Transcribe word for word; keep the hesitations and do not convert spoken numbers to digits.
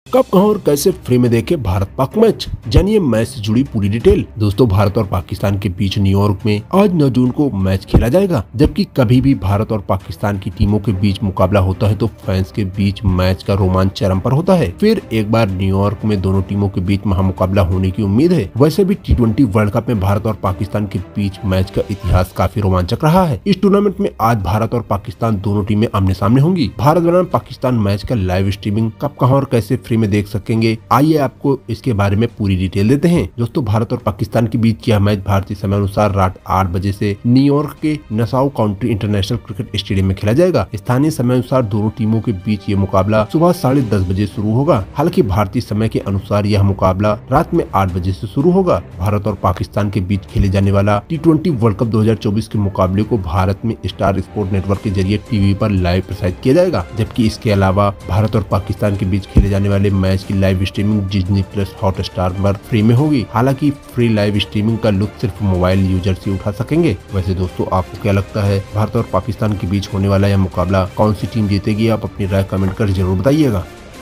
कब, कहां और कैसे फ्री में देखे भारत पाक मैच, जानिए मैच से जुड़ी पूरी डिटेल। दोस्तों, भारत और पाकिस्तान के बीच न्यूयॉर्क में आज नौ जून को मैच खेला जाएगा। जबकि कभी भी भारत और पाकिस्तान की टीमों के बीच मुकाबला होता है तो फैंस के बीच मैच का रोमांच चरम पर होता है। फिर एक बार न्यूयॉर्क में दोनों टीमों के बीच महामुकाबला होने की उम्मीद है। वैसे भी टी ट्वेंटी वर्ल्ड कप में भारत और पाकिस्तान के बीच मैच का इतिहास काफी रोमांचक रहा है। इस टूर्नामेंट में आज भारत और पाकिस्तान दोनों टीमें आमने सामने होंगी। भारत बनाम पाकिस्तान मैच का लाइव स्ट्रीमिंग कब, कहां और कैसे फ्री में देख सकेंगे, आइए आपको इसके बारे में पूरी डिटेल देते हैं। दोस्तों, भारत और पाकिस्तान के बीच यह मैच भारतीय समय अनुसार रात आठ बजे से न्यूयॉर्क के Nassau County International Cricket Stadium में खेला जाएगा। स्थानीय समय अनुसार दोनों टीमों के बीच ये मुकाबला सुबह साढ़े दस बजे शुरू होगा। हालांकि भारतीय समय के अनुसार यह मुकाबला रात में आठ बजे से शुरू होगा। भारत और पाकिस्तान के बीच खेले जाने वाला टी ट्वेंटी वर्ल्ड कप दो हजार चौबीस के मुकाबले को भारत में स्टार स्पोर्ट नेटवर्क के जरिए टीवी पर लाइव प्रसारित किया जाएगा। जबकि इसके अलावा भारत और पाकिस्तान के बीच खेले जाने वाले मैच की live streaming Disney plus Hotstar पर फ्री में होगी। हालांकि फ्री लाइव स्ट्रीमिंग का लुत्फ सिर्फ मोबाइल यूजर से उठा सकेंगे। वैसे दोस्तों, आपको क्या लगता है, भारत और पाकिस्तान के बीच होने वाला यह मुकाबला कौन सी टीम जीतेगी? आप अपनी राय कमेंट कर जरूर बताइएगा।